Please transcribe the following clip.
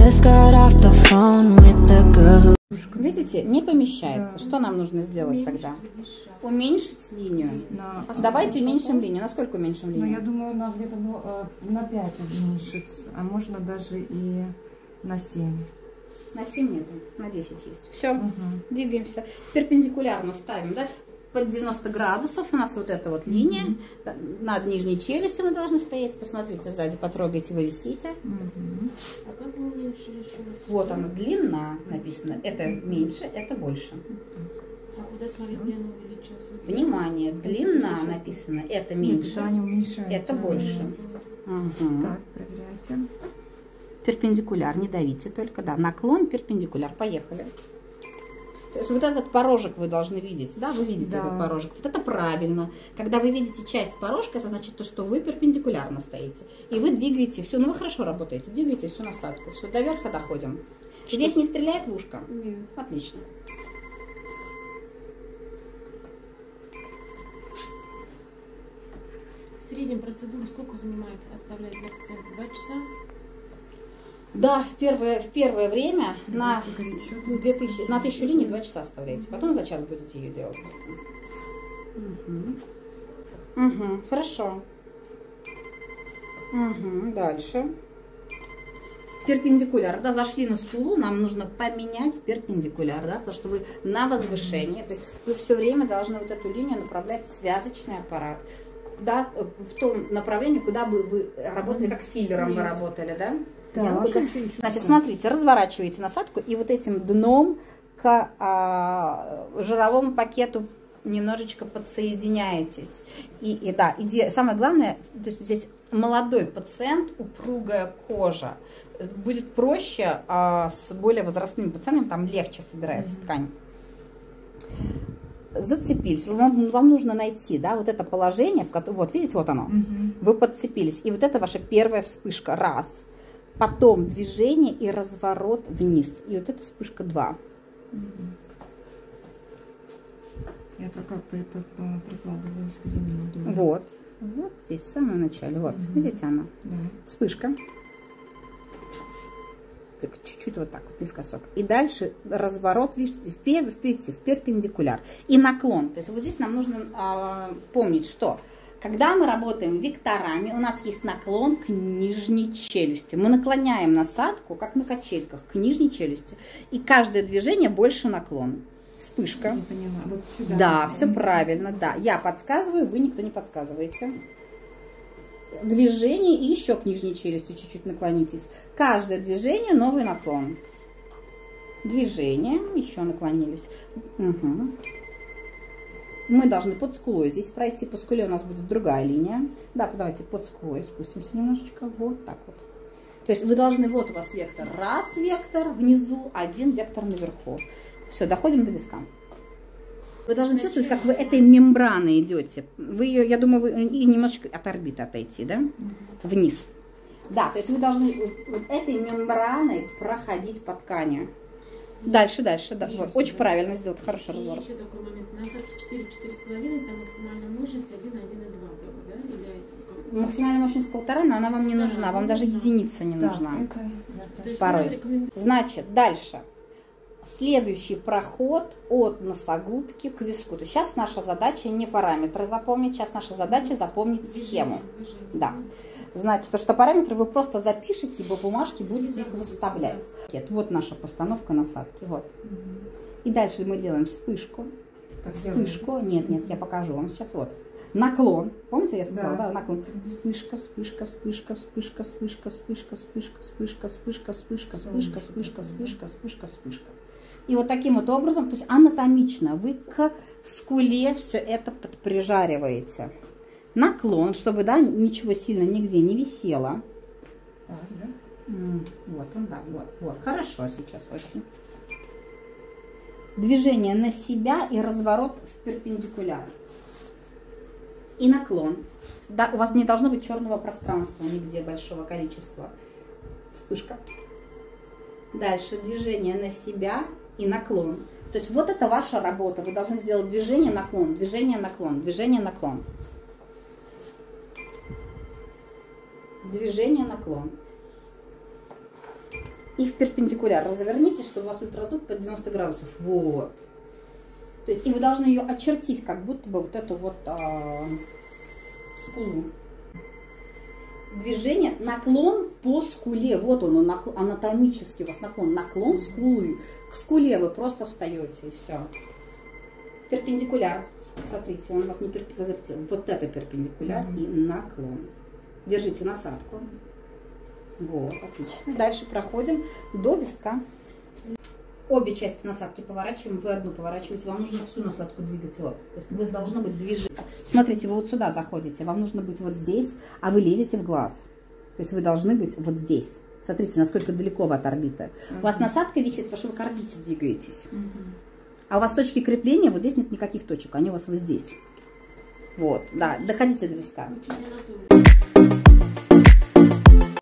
Just got off the phone with the girl who... Видите, не помещается. Да. Что нам нужно сделать тогда? Уменьшить линию. Давайте уменьшим линию. Насколько уменьшим линию? Ну, я думаю, на где-то на 5 уменьшить, а можно даже и на 7. На 7 нету, на 10 есть. Все, двигаемся. Перпендикулярно ставим, да? Под 90 градусов у нас вот эта вот линия. Над нижней челюстью мы должны стоять. Посмотрите сзади, потрогайте, вы висите. А как мы уменьшили еще раз? Вот она, длина написано. Это меньше, это больше. А куда смотреть, где она увеличилась? Внимание, длина написано. Это меньше, это больше. Так, проверяйте. Перпендикуляр, не давите только, да. Наклон, перпендикуляр. Поехали. То есть вот этот порожек вы должны видеть, да, вы видите этот порожек. Вот это правильно. Когда вы видите часть порожка, это значит то, что вы перпендикулярно стоите. И вы двигаете все, ну вы хорошо работаете, двигаете всю насадку, все, до верха доходим. Здесь не стреляет в ушко? Нет. Отлично. В среднем процедуру сколько занимает оставлять для пациента? 2 часа? Да, в первое время на 1000 линий 2 часа оставляете. Потом за час будете ее делать. Хорошо. Дальше. Перпендикуляр. Да, зашли на скулу, нам нужно поменять перпендикуляр, да, потому что вы на возвышении. То есть вы все время должны вот эту линию направлять в связочный аппарат. Да, в том направлении, куда бы вы работали, как филлером вы работали, да? Да. Значит, смотрите, разворачиваете насадку и вот этим дном к жировому пакету немножечко подсоединяетесь. И самое главное, то есть здесь молодой пациент, упругая кожа. Будет проще с более возрастными пациентами, там легче собирается ткань. Зацепились. Вам нужно найти, да, вот это положение, в котором, вот видите, вот оно. Вы подцепились. И вот это ваша первая вспышка. Раз. Потом движение и разворот вниз. И вот это вспышка 2. Я пока прикладываюсь, где неудобно. Вот. Вот здесь, в самом начале. Вот. Видите она? Вспышка. Так, чуть-чуть вот так вот, наискосок. И дальше разворот, видите, в перпендикуляр. И наклон. То есть вот здесь нам нужно помнить, что... Когда мы работаем векторами, у нас есть наклон к нижней челюсти. Мы наклоняем насадку, как на качельках, к нижней челюсти. И каждое движение больше наклон. Вспышка. Не поняла. Вот сюда. Да, все правильно. Да. Я подсказываю, вы никто не подсказываете. Движение и еще к нижней челюсти чуть-чуть наклонитесь. Каждое движение новый наклон. Движение, еще наклонились. Мы должны под скулой здесь пройти. По скуле у нас будет другая линия. Да, давайте под скулой спустимся немножечко. Вот так вот. То есть вы должны, вот у вас вектор. Раз вектор внизу, один вектор наверху. Все, доходим до виска. Вы должны чувствовать, как вы этой мембраной идете. Вы ее, я думаю, вы и немножечко от орбиты отойти, да? Вниз. Да, то есть вы должны вот этой мембраной проходить по ткани. Дальше, да. Вот. Очень правильно сделать, хороший разворот. Еще такой момент. На насадке 4-4,5, там максимальная мощность 1,1,2 было, да? Или... Максимальная мощность 1,5, но она вам не нужна. Вам даже единица не нужна. Порой. Значит, дальше. Следующий проход от носогубки к виску. То есть сейчас наша задача не параметры запомнить, сейчас наша задача запомнить схему. Да. Значит, потому что параметры вы просто запишите, и по бумажке будете их выставлять. Вот наша постановка насадки. Вот. И дальше мы делаем вспышку. Вспышку. Нет, я покажу вам сейчас. Вот. Наклон. Помните, я сказала, да, наклон. Вспышка, вспышка, вспышка, вспышка, вспышка, вспышка, вспышка, вспышка, вспышка, вспышка, вспышка, вспышка, вспышка, вспышка, вспышка. И вот таким вот образом, то есть анатомично, вы к скуле все это подприжариваете. Наклон, чтобы, да, ничего сильно нигде не висело. Так, да? Вот он, да, вот. Хорошо сейчас очень. Движение на себя и разворот в перпендикуляр. И наклон. Да, у вас не должно быть черного пространства нигде большого количества. Вспышка. Дальше движение на себя и наклон. То есть вот это ваша работа. Вы должны сделать движение, наклон, движение, наклон, движение, наклон. Движение, наклон. и в перпендикуляр. Разверните, чтобы у вас ультразвук под 90 градусов. Вот. То есть, и вы должны ее очертить, как будто бы вот эту вот скулу. Движение, наклон по скуле. Вот он анатомически у вас наклон скулы. К скуле вы просто встаете, и все. Перпендикуляр. Смотрите, он у вас не перпендикуляр. Вот это перпендикуляр и наклон. Держите насадку. Вот, отлично. Дальше проходим до виска. Обе части насадки поворачиваем, вы одну поворачиваете. Вам нужно всю насадку двигать. Вот. То есть вы должны быть движение. Смотрите, вы вот сюда заходите. Вам нужно быть вот здесь, а вы лезете в глаз. То есть вы должны быть вот здесь. Смотрите, насколько далеко вы от орбиты. У вас насадка висит, потому что вы к орбите двигаетесь. А у вас точки крепления, вот здесь нет никаких точек. Они у вас вот здесь. Вот, да, доходите до виска.